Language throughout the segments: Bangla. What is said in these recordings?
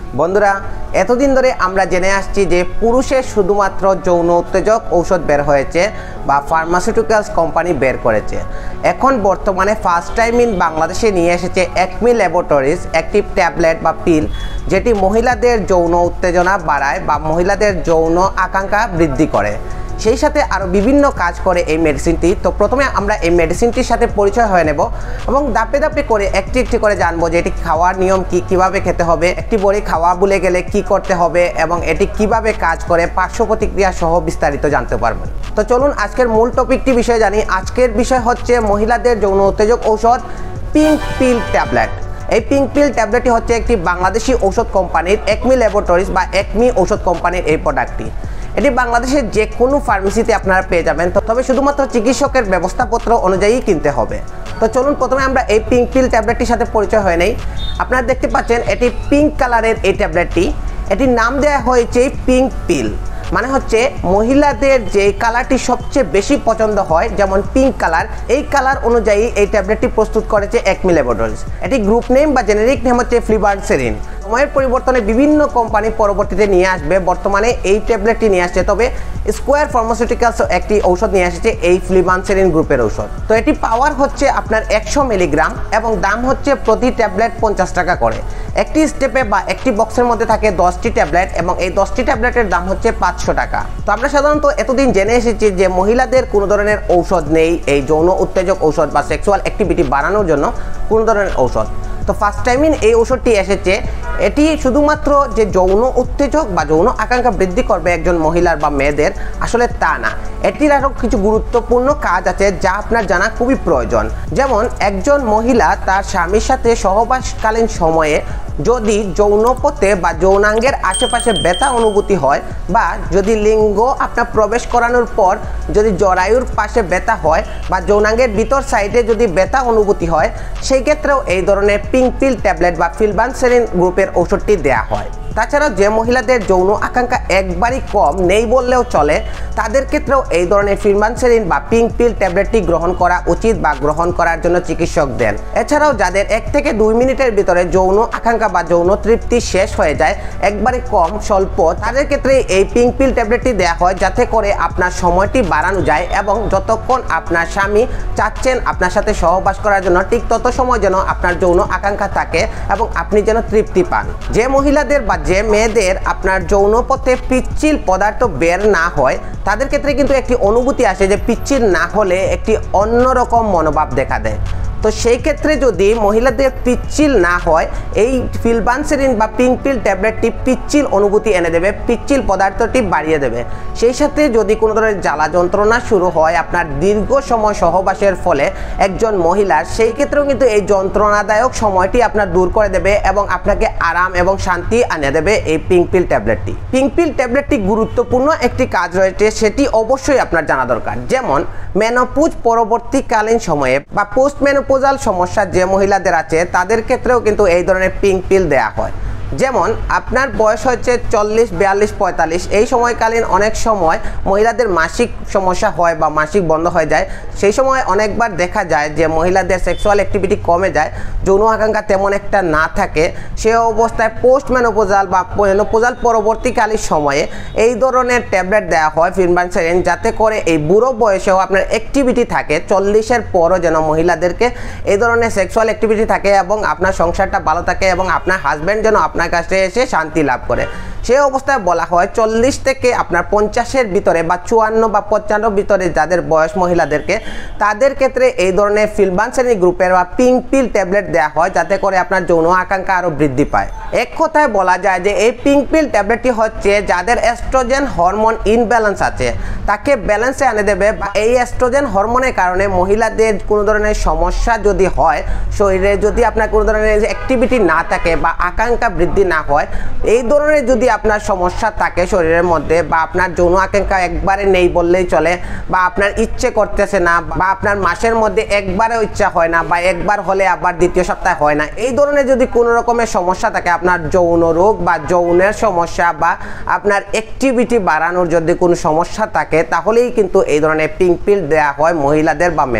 বন্ধুরা, এতদিন ধরে আমরা জেনে আসছি যে পুরুষের শুধুমাত্র যৌন উত্তেজক ঔষধ বের হয়েছে বা ফার্মাসিউটিক্যালস কোম্পানি বের করেছে। এখন বর্তমানে ফার্স্ট টাইম ইন বাংলাদেশে নিয়ে এসেছে একমি ল্যাবরেটরিজ একটি ট্যাবলেট বা পিল, যেটি মহিলাদের যৌন উত্তেজনা বাড়ায় বা মহিলাদের যৌন আকাঙ্ক্ষা বৃদ্ধি করে, সেই সাথে আরও বিভিন্ন কাজ করে এই মেডিসিনটি। তো প্রথমে আমরা এই মেডিসিনটির সাথে পরিচয় হয়ে নেব এবং ধাপে ধাপে করে একটি একটি করে জানবো যে এটি খাওয়ার নিয়ম কি, কিভাবে খেতে হবে, একটি বড়ি খাওয়া ভুলে গেলে কি করতে হবে এবং এটি কিভাবে কাজ করে পার্শ্ব প্রতিক্রিয়া সহ বিস্তারিত জানতে পারবেন। তো চলুন আজকের মূল টপিকটি বিষয়ে জানি। আজকের বিষয় হচ্ছে মহিলাদের যৌন উত্তেজক ঔষধ পিঙ্ক পিল ট্যাবলেট। এই পিঙ্ক পিল ট্যাবলেটটি হচ্ছে একটি বাংলাদেশি ঔষধ কোম্পানির একমি ল্যাবরেটরিজ বা একমি ঔষধ কোম্পানির এই প্রোডাক্টটি। এটি বাংলাদেশের যে কোনো ফার্মেসিতে আপনারা পেয়ে যাবেন, তবে শুধুমাত্র চিকিৎসকের ব্যবস্থাপত্র অনুযায়ী কিনতে হবে। তো চলুন প্রথমে আমরা এই পিঙ্ক পিল ট্যাবলেটটির সাথে পরিচয় হয়ে নেই। আপনারা দেখতে পাচ্ছেন এটি পিঙ্ক কালারের এই ট্যাবলেটটি। এটির নাম দেওয়া হয়েছে পিঙ্ক পিল, মানে হচ্ছে মহিলাদের যে কালারটি সবচেয়ে বেশি পছন্দ হয়, যেমন পিঙ্ক কালার, এই কালার অনুযায়ী এই ট্যাবলেটটি প্রস্তুত করেছে একমি ল্যাবরেটরিজ। এটি গ্রুপ নেম বা জেনেরিক নেম হচ্ছে ফ্লিবান্সেরিন। সময়ের পরিবর্তনে বিভিন্ন কোম্পানি পরবর্তীতে নিয়ে আসবে, বর্তমানে এই ট্যাবলেটটি নিয়ে আসছে। তবে স্কোয়ার ফার্মাসিউটিক্যালস একটি ঔষধ নিয়ে এসেছে, এই ফ্লিবান্সেরিন গ্রুপের ঔষধ। তো এটি পাওয়ার হচ্ছে আপনার 100 মিলিগ্রাম এবং দাম হচ্ছে প্রতি ট্যাবলেট 50 টাকা করে। একটি স্টেপে বা একটি বক্সের মধ্যে থাকে 10টি ট্যাবলেট এবং এই 10টি ট্যাবলেটের দাম হচ্ছে 500 টাকা। তো আমরা সাধারণত এতদিন জেনে এসেছি যে মহিলাদের কোনো ধরনের ঔষধ নেই, এই যৌন উত্তেজক ঔষধ বা সেক্সুয়াল অ্যাক্টিভিটি বাড়ানোর জন্য কোনো ধরনের ঔষধ। তো ফার্স্ট টাইম এই ঔষধটি এসেছে। এটি শুধুমাত্র যে যৌন উত্তেজক বা যৌন আকাঙ্ক্ষা বৃদ্ধি করবে একজন মহিলার বা মেয়েদের, আসলে তা না। এটির আরও কিছু গুরুত্বপূর্ণ কাজ আছে যা আপনার জানা খুবই প্রয়োজন। যেমন একজন মহিলা তার স্বামীর সাথে সহবাসকালীন সময়ে যদি যৌনপথে বা যৌনাঙ্গের আশেপাশে ব্যথা অনুভূতি হয় বা যদি লিঙ্গ আপনার প্রবেশ করানোর পর যদি জরায়ুর পাশে ব্যথা হয় বা যৌনাঙ্গের ভিতর সাইডে যদি ব্যথা অনুভূতি হয়, সেই ক্ষেত্রেও এই ধরনের পিঙ্ক পিল ট্যাবলেট বা ফ্লিবান্সেরিন গ্রুপের ঔষধটি দেওয়া হয়। তাছাড়া যে মহিলাদের যৌন আকাঙ্ক্ষা একবারই কম, নেই বললেও চলে, তাদের ক্ষেত্রেও এই ধরনের ফ্লিবান্সেরিন বা পিঙ্ক পিল ট্যাবলেটটি গ্রহণ করা উচিত বা গ্রহণ করার জন্য চিকিৎসক দেন। এছাড়াও যাদের 1 থেকে 2 মিনিটের ভিতরে যৌন আকাঙ্ক্ষা বা যৌন তৃপ্তি শেষ হয়ে যায়, একবারে কম স্বল্প, তাদের ক্ষেত্রে এই পিঙ্ক পিল ট্যাবলেটটি দেওয়া হয় যাতে করে আপনার সময়টি বাড়ানো যায় এবং যতক্ষণ আপনার স্বামী চাচ্ছেন আপনার সাথে সহবাস করার জন্য, ঠিক তত সময় যেন আপনার যৌন আকাঙ্ক্ষা থাকে এবং আপনি যেন তৃপ্তি পান। যে মহিলাদের বা যে মেয়েদের আপনার যৌনপথে পিচ্ছিল পদার্থ বের না হয়, তাদের ক্ষেত্রে কিন্তু একটি অনুভূতি আসে যে পিচ্ছিল না হলে একটি অন্যরকম মনোভাব দেখা দেয়। তো সেই ক্ষেত্রে যদি মহিলাদের পিচ্ছিল না হয়, এই ফ্লিবান্সেরিন বা পিঙ্ক পিল ট্যাবলেটটি পিচ্ছিল অনুভূতি এনে দেবে, পিচ্ছিল পদার্থটি বাড়িয়ে দেবে। সেই সাথে যদি কোনো ধরনের জ্বালা যন্ত্রণা শুরু হয় আপনার দীর্ঘ সময় সহবাসের ফলে একজন মহিলার, সেই ক্ষেত্রেও কিন্তু এই যন্ত্রণাদায়ক সময়টি আপনার দূর করে দেবে এবং আপনাকে আরাম এবং শান্তি এনে দেবে এই পিঙ্ক পিল ট্যাবলেটটি। পিঙ্ক পিল ট্যাবলেটটি গুরুত্বপূর্ণ একটি কাজ রয়েছে, সেটি অবশ্যই আপনার জানা দরকার। যেমন মেনোপজ পরবর্তীকালীন সময়ে বা পোস্ট মেনোপোজাল সমস্যা যে মহিলাদের আছে, তাদের ক্ষেত্রেও কিন্তু এই ধরনের পিঙ্ক পিল দেওয়া হয়। যেমন আপনার বয়স হচ্ছে 40, 42, 45, এই সময়কালীন অনেক সময় মহিলাদের মাসিক সমস্যা হয় বা মাসিক বন্ধ হয়ে যায়। সেই সময় অনেকবার দেখা যায় যে মহিলাদের সেক্সুয়াল অ্যাক্টিভিটি কমে যায়, যৌন আকাঙ্ক্ষা তেমন একটা না থাকে। সে অবস্থায় পোস্ট মেনোপোজাল বা মেনোপোজাল পরবর্তীকালীন সময়ে এই ধরনের ট্যাবলেট দেওয়া হয় ফ্লিবান্সেরিন, যাতে করে এই বুড়ো বয়সেও আপনার অ্যাক্টিভিটি থাকে, 40-এর পরও যেন মহিলাদেরকে এই ধরনের সেক্সুয়াল অ্যাক্টিভিটি থাকে এবং আপনার সংসারটা ভালো থাকে এবং আপনার হাজব্যান্ড যেন আপনার কাছে এসে শান্তি লাভ করে। সে অবস্থায় বলা হয় 40 থেকে আপনার 50-এর ভিতরে বা 54 বা 55 ভিতরে যাদের বয়স মহিলাদেরকে, তাদের ক্ষেত্রে এই ধরনের ফ্লিবান্সেরিন গ্রুপের বা পিঙ্ক পিল ট্যাবলেট দেওয়া হয় যাতে করে আপনার যৌন আকাঙ্ক্ষা আরও বৃদ্ধি পায়। এক কথায় বলা যায় যে এই পিঙ্ক পিল ট্যাবলেটটি হচ্ছে যাদের এস্ট্রোজেন হরমোন ইনব্যালেন্স আছে তাকে ব্যালেন্সে এনে দেবে, বা এই এস্ট্রোজেন হরমোনের কারণে মহিলাদের কোনো ধরনের সমস্যা যদি হয়, শরীরে যদি আপনার কোনো ধরনের অ্যাক্টিভিটি না থাকে বা আকাঙ্ক্ষা বৃদ্ধি না হয়, এই ধরনের যদি আপনার সমস্যা থাকে শরীরের মধ্যে বা আপনার যৌন আকাঙ্ক্ষা একবারে নেই বললেই চলে, বা আপনার ইচ্ছে করতেছে না, বা আপনার মাসের মধ্যে একবারও ইচ্ছা হয় না, বা একবার হলে আবার দ্বিতীয় সপ্তাহে হয় না, এই ধরনের যদি কোনো রকমের সমস্যা থাকে, আপনার যৌন রোগ বা যৌনের সমস্যা বা আপনার অ্যাক্টিভিটি বাড়ানোর যদি কোনো সমস্যা থাকে, তাহলেই কিন্তু এই ধরনের পিঙ্ক পিল দেওয়া হয় মহিলাদের বা মেয়েদের।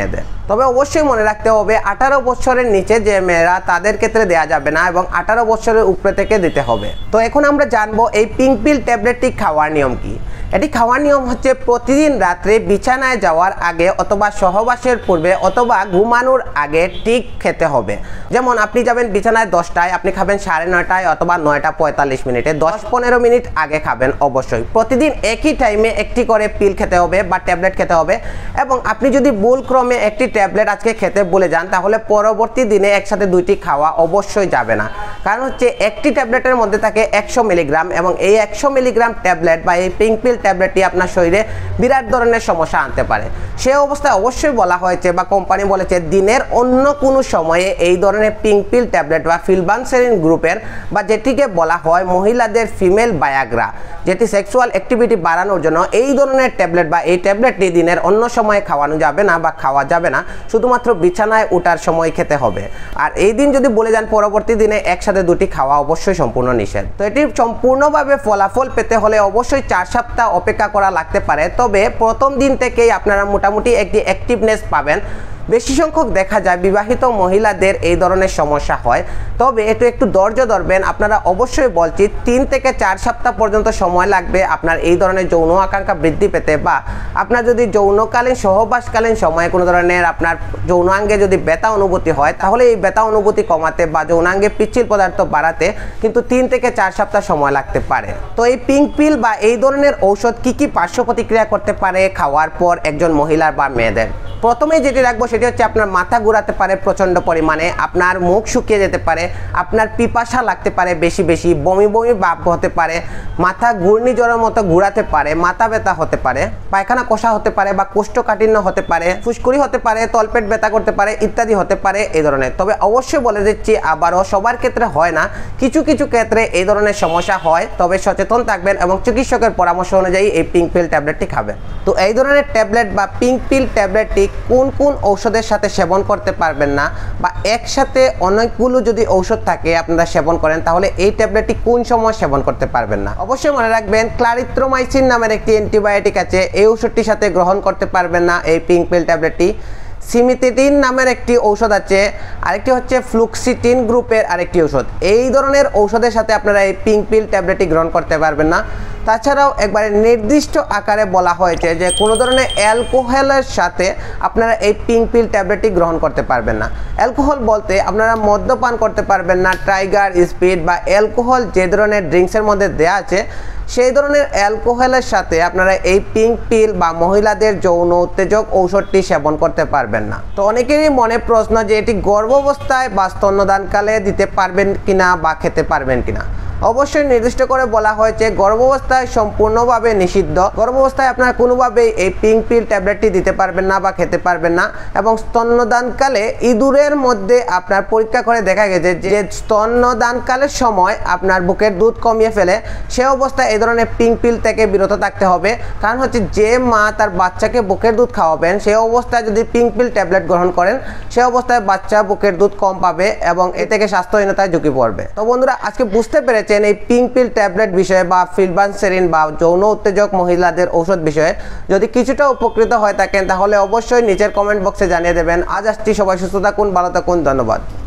তবে অবশ্যই মনে রাখতে হবে 18 বছরের নিচে যে মেয়েরা তাদের ক্ষেত্রে দেওয়া যাবে না এবং 18 বছরের উপরে থেকে দিতে হবে। তো এখন আমরা জানবো এই পিঙ্ক পিল ট্যাবলেটটি খাওয়ার নিয়ম কি। এটি খাওয়ার নিয়ম হচ্ছে প্রতিদিন রাত্রে বিছানায় যাওয়ার আগে অথবা সহবাসের পূর্বে অথবা ঘুমানোর আগে ঠিক খেতে হবে। যেমন আপনি যাবেন বিছানায় 10টায়, আপনি খাবেন 9:30টায় অথবা 9:45 মিনিটে, 10-15 মিনিট আগে খাবেন। অবশ্যই প্রতিদিন একই টাইমে একটি করে পিল খেতে হবে বা ট্যাবলেট খেতে হবে। এবং আপনি যদি ভুলক্রমে একটি ট্যাবলেট আজকে খেতে ভুলে যান তাহলে পরবর্তী দিনে একসাথে দুইটি খাওয়া অবশ্যই যাবে না। কারণ হচ্ছে একটি ট্যাবলেটের মধ্যে থাকে 100 মিলিগ্রাম এবং এই 100 মিলিগ্রাম ট্যাবলেট বা এই পিঙ্ক পিল ট্যাবলেটটি আপনার শরীরে বিরাট ধরনের সমস্যা আনতে পারে। সে অবস্থায় অবশ্যই বলা হয়েছে বা কোম্পানি বলেছে দিনের অন্য কোনো সময়ে এই ধরনের পিঙ্ক পিল ট্যাবলেট বা ফিলবানসেরিন গ্রুপের বা যেটিকে বলা হয় মহিলাদের ফিমেল বায়াগ্রা, যেটি সেক্সুয়াল অ্যাক্টিভিটি বাড়ানোর জন্য, এই ধরনের ট্যাবলেট বা এই ট্যাবলেটটি দিনের অন্য সময়ে খাওয়ানো যাবে না বা খাওয়া যাবে না, শুধুমাত্র বিছানায় ওঠার সময় খেতে হবে। আর এই দিন যদি বলে যান পরবর্তী দিনে একসাথে দুটি খাওয়া অবশ্যই সম্পূর্ণ নিষেধ। তো এটি সম্পূর্ণভাবে ফলাফল পেতে হলে অবশ্যই 4 সপ্তাহ অপেক্ষা করা লাগতে পারে। তবে প্রথম দিন থেকেই আপনারা মোটামুটি একটি অ্যাক্টিভনেস পাবেন। বেশি সংখ্যক দেখা যায় বিবাহিত মহিলাদের এই ধরনের সমস্যা হয়, তবে একটু ধৈর্য ধরবেন। আপনারা অবশ্যই বলছি 3 থেকে 4 সপ্তাহ পর্যন্ত সময় লাগবে আপনার এই ধরনের যৌন আকাঙ্ক্ষা বৃদ্ধি পেতে, বা আপনার যদি যৌনকালীন সহবাসকালীন সময়ে কোনো ধরনের আপনার যৌনাঙ্গে যদি ব্যথা অনুভূতি হয় তাহলে এই ব্যথা অনুভূতি কমাতে বা যৌনাঙ্গে পিচ্ছিল পদার্থ বাড়াতে কিন্তু 3 থেকে 4 সপ্তাহ সময় লাগতে পারে। তো এই পিঙ্ক পিল বা এই ধরনের ঔষধ কি পার্শ্ব প্রতিক্রিয়া করতে পারে খাওয়ার পর একজন মহিলার বা মেয়েদের? প্রথমেই যেটি রাখবো সেটি হচ্ছে আপনার মাথা ঘোরাতে পারে প্রচণ্ড পরিমাণে, আপনার মুখ শুকিয়ে যেতে পারে, আপনার পিপাসা লাগতে পারে বেশি বেশি, বমি বমি ভাব হতে পারে, মাথা ঘূর্ণিঝড়ের মতো ঘোরাতে পারে, মাথা ব্যথা হতে পারে, পায়খানা কষা হতে পারে বা কোষ্ঠকাঠিন্য হতে পারে, ফুসকুড়ি হতে পারে, তলপেট ব্যথা করতে পারে ইত্যাদি হতে পারে এই ধরনের। তবে অবশ্যই বলে দিচ্ছি আবারও সবার ক্ষেত্রে হয় না, কিছু কিছু ক্ষেত্রে এই ধরনের সমস্যা হয়। তবে সচেতন থাকবেন এবং চিকিৎসকের পরামর্শ অনুযায়ী এই পিঙ্ক পিল ট্যাবলেটটি খাবেন। তো এই ধরনের ট্যাবলেট বা পিঙ্ক পিল ট্যাবলেটটি কোন কোন ঔষধের সাথে সেবন করতে পারবেন না, বা একসাথে অনেকগুলো যদি ঔষধ থাকে আপনারা সেবন করেন তাহলে এই ট্যাবলেটটি কোন সময় সেবন করতে পারবেন না। অবশ্যই মনে রাখবেন ক্লারিথ্রোমাইসিন নামের একটি অ্যান্টিবায়োটিক আছে, এই ওষুধটির সাথে গ্রহণ করতে পারবেন না এই পিঙ্ক পিল ট্যাবলেটটি। সিমিথেটিন নামের একটি ঔষধ আছে, আরেকটি হচ্ছে ফ্লুক্সিটিন গ্রুপের আরেকটি ঔষধ। এই ধরনের ঔষধের সাথে আপনারা এই পিঙ্ক পিল ট্যাবলেটটি গ্রহণ করতে পারবেন না। তাছাড়াও একবারে নির্দিষ্ট আকারে বলা হয়েছে যে কোনো ধরনের অ্যালকোহলের সাথে আপনারা এই পিঙ্ক পিল ট্যাবলেটটি গ্রহণ করতে পারবেন না। অ্যালকোহল বলতে আপনারা মদ্যপান করতে পারবেন না, টাইগার, স্পিড বা অ্যালকোহল যে ধরনের ড্রিঙ্কসের মধ্যে দেওয়া আছে সেই ধরনের অ্যালকোহলের সাথে আপনারা এই পিঙ্ক পিল বা মহিলাদের যৌন উত্তেজক ঔষধটি সেবন করতে পারবেন না। তো অনেকেরই মনে প্রশ্ন যে এটি গর্ভাবস্থায় বা স্তন্যদানকালে দিতে পারবেন কিনা বা খেতে পারবেন কিনা। অবশ্যই নির্দিষ্ট করে বলা হয়েছে গর্ভাবস্থায় সম্পূর্ণভাবে নিষিদ্ধ। গর্ভাবস্থায় আপনারা কোনোভাবেই এই পিঙ্ক পিল ট্যাবলেটটি দিতে পারবেন না বা খেতে পারবেন না। এবং স্তন্যদানকালে ইঁদুরের মধ্যে আপনার পরীক্ষা করে দেখা গেছে যে স্তন্যদানকালের সময় আপনার বুকের দুধ কমিয়ে ফেলে, সে অবস্থায় এই ধরনের পিঙ্ক পিল থেকে বিরত থাকতে হবে। কারণ হচ্ছে যে মা তার বাচ্চাকে বুকের দুধ খাওয়াবেন সে অবস্থায় যদি পিঙ্ক পিল ট্যাবলেট গ্রহণ করেন সে অবস্থায় বাচ্চা বুকের দুধ কম পাবে এবং এ থেকে স্বাস্থ্যহীনতায় ঝুঁকি পড়বে। তো বন্ধুরা আজকে বুঝতে পেরেছেন এই পিঙ্ক পিল ট্যাবলেট বিষয়ে বা ফিলবানসেরিন বা যৌন উত্তেজক মহিলাদের ঔষধ বিষয়ে। যদি কিছুটা উপকৃত হয়ে থাকেন তাহলে অবশ্যই নিচের কমেন্ট বক্সে জানিয়ে দেবেন। আজ আসছি, সবাই সুস্থ থাকুন, ভালো থাকুন, ধন্যবাদ।